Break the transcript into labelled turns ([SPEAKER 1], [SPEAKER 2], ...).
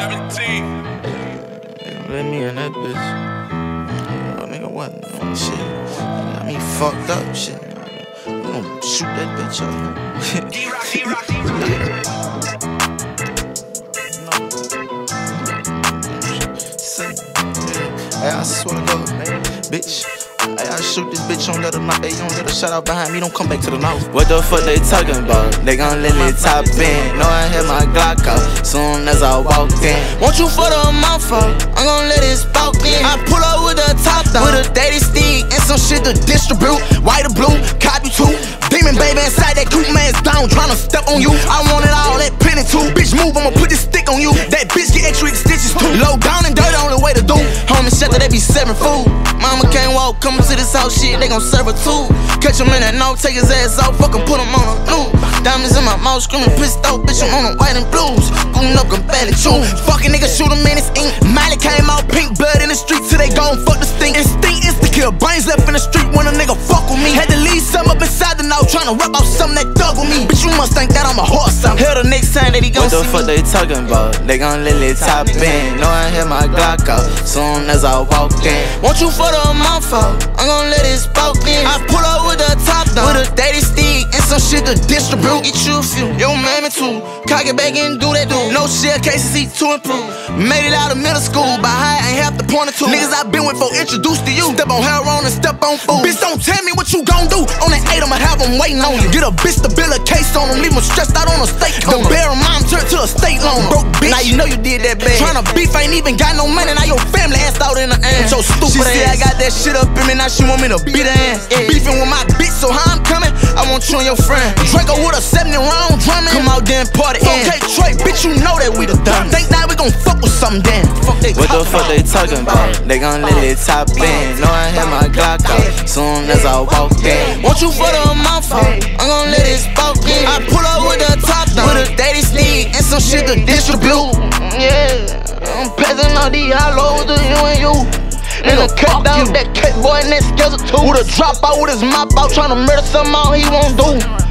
[SPEAKER 1] 17.
[SPEAKER 2] Let me in that bitch. Oh, nigga, what? Shit. Got me fucked up, shit. We gon' shoot that bitch up. Hey, I swear to God, bitch. Hey, I shoot this bitch, don't let her knock. Hey, don't let her shut out behind me, don't come back to the mouth. What the fuck they talking about? They gon' let me top in. Know I hit my Glock out soon as I walked in. Want you for the mouth out, I'm gon' let it spark in. I pull up with a top down, with a daddy stick and some shit to distribute. White or blue, copy too. Demon baby inside that coupe man's down, tryna step on you. I want it all, that penny too. Bitch move, I'ma put this stick on you. That bitch get extra stitches too. Low down and dirty, only way to do. Homie shelter, they be serving food. Mama can't walk, coming to this house shit, they gon' serve her too. Catch him in that no, take his ass off, fucking put him on a loop. Diamonds in my mouth, screaming pissed off, bitch, I'm on the white and blues. Bootin' up, I'm badly chewed. Fucking nigga shoot him in his ink. Miley came out pink, blood in the street till they gon' fuck the stink. Instinct is to kill, brains left in the street when a nigga fuck with me. Had to leave some up inside the now, tryna rub out something that dug with me. Bitch, you must think that I'm a horse. I'm here the next time that he gon' see me. What the fuck they talking about? They gon' let it top in. Know I hit my Glock out soon as I walked in. Want you for the mouth out, I'm gon' let it spark in. I pull up with a top down, with a daddy stick and some shit to distribute. Get you a few, yo mammy too. Cock it back and do that dude. No shell cases, he to improve. Made it out of middle school, by high ain't half the point or two. Niggas I been with for introduced to you. Step on heroin and step on food. Bitch, don't tell me what you gon' do. On that 8, I'ma have them waiting on you. Get a bitch to build a case on them, leave them stressed out on a steak coma. The barrel mom turned to a state loan. Broke bitch, now you know you did that bad. Tryna beef, ain't even got no money. Now your family assed out in the ass. So stupid she ass. She said I got that shit up in me, now she want me to beat her ass. Beefing with my bitch, so how I'm coming? I want you and your friend. Draco with a 70 round drumming. Come out there and party in. Okay, Troy, bitch, you know that we the dumb. Think now we gon' fuck with something then. What the fuck they talking about? They gon' let it top in. Know I hit my Glock out soon as I walked in. Want you for the mouth out, I'm gon' let it spark in. I pull up with a top down, with a daddy stick and some shit to distribute. Yeah, I'm passing all these hollows to you and you. Nigga cut down that cat boy and that skeleton too. With a drop out with his mop out, tryna murder something all he won't do.